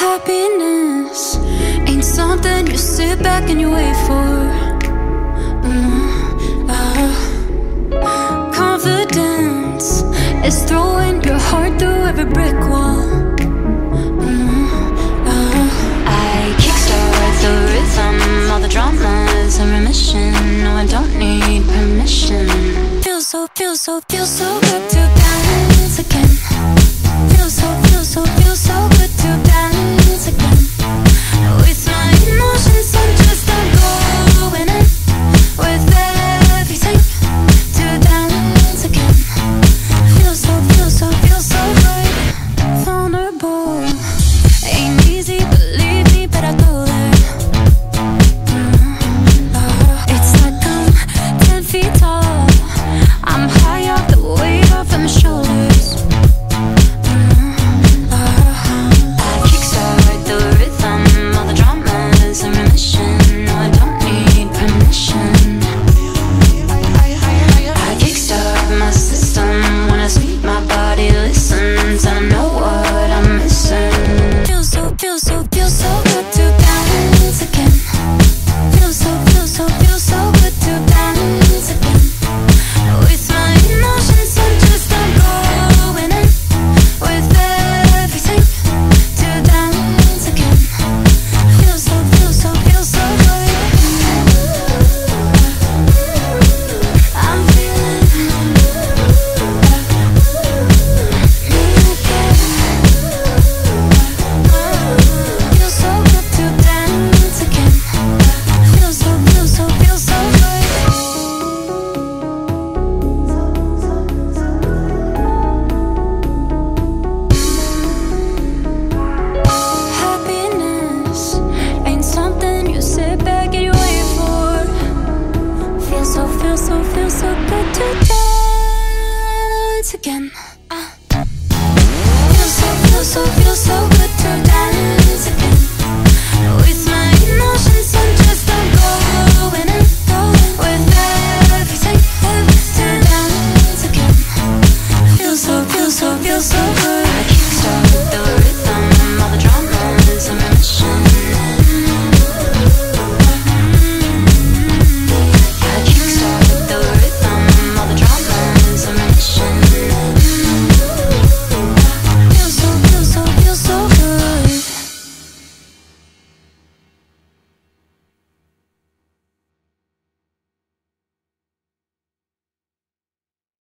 Happiness ain't something you sit back and you wait for. Confidence is throwing your heart through every brick wall. I kickstart the rhythm, all the drama's in remission. No, I don't need permission. Feels so good to dance again. Feels so good to dance again. With my emotions, I'm just going in with everything to dance again. Feels so good. Vulnerable ain't easy, believe me, but I go there. It's like I'm 10 feet tall. I'm high off the weight off of my shoulders. I kickstart the rhythm, all the drama's in remission. No, I don't need permission. I kickstart my system when I speak, my body listens, and I know what I'm missing. Feels so good to dance again. Feels so good to dance again. With my emotions, I'm just going in with everything to dance again. Feels so good. I'm feeling me again. Feels so good to dance again. Feels so good. Happiness ain't something you sit back and you wait for. Feels so good to dance again. Feels so good to dance again. With my emotions, I'm just going in with everything to dance again. Feels so